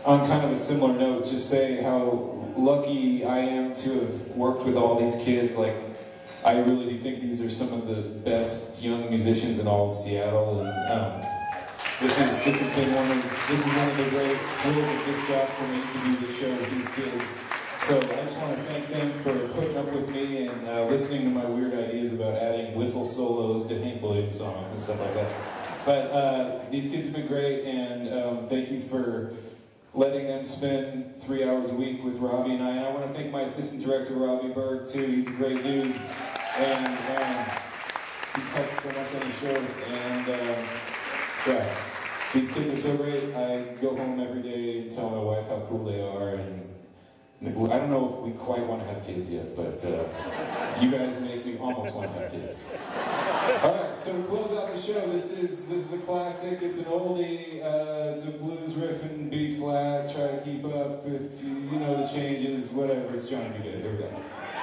on kind of a similar note, just say how lucky I am to have worked with all these kids. Like, I really do think these are some of the best young musicians in all of Seattle, and this has been one of the great thrills of this job for me to do this show with these kids. So I just want to thank them for putting up with me and listening to my weird ideas about adding whistle solos to Hank Williams songs and stuff like that. But these kids have been great, and thank you for letting them spend 3 hours a week with Robbie and I. And I want to thank my assistant director, Robbie Berg, too. He's a great dude, and he's helped so much on the show. And yeah, these kids are so great. I go home every day and tell my wife how cool they are. And I don't know if we quite want to have kids yet, but you guys make me almost want to have kids. All right, so to close out the show, this is a classic. It's an oldie. It's a blues riff in B flat. Try to keep up. If you know the changes, whatever. It's Johnny B. Goode. Here we go.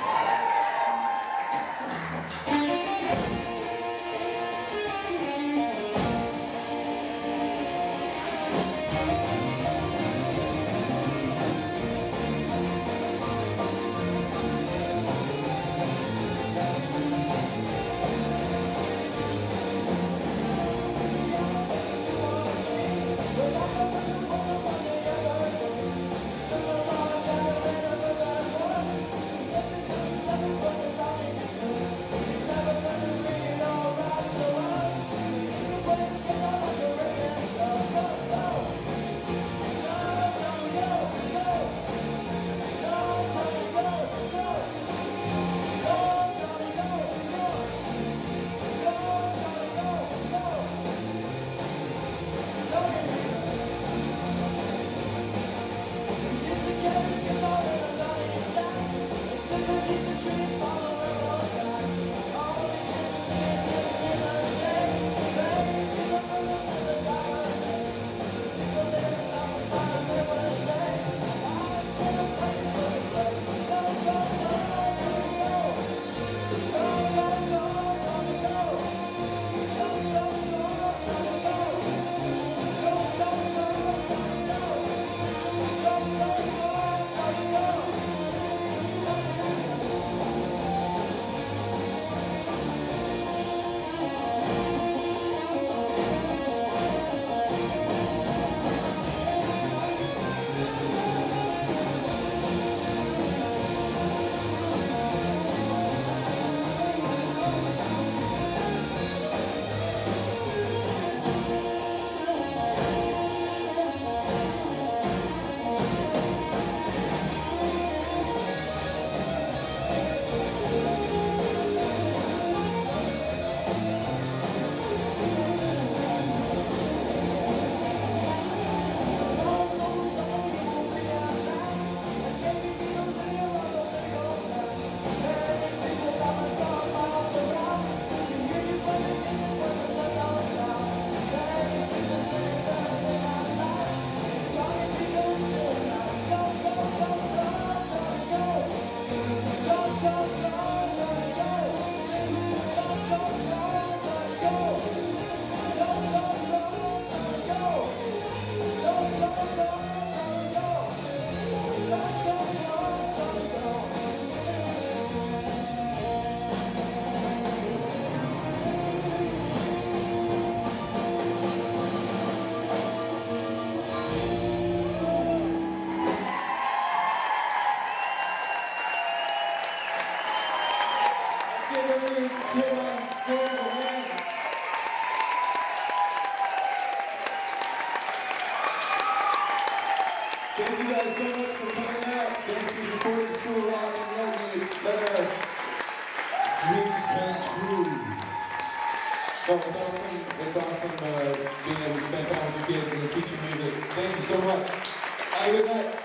Thank you guys so much for coming out. Thanks for supporting School Rock and let our dreams come true. Oh, it's awesome. It's awesome being able to spend time with your kids and teach you music. Thank you so much. Have a good night.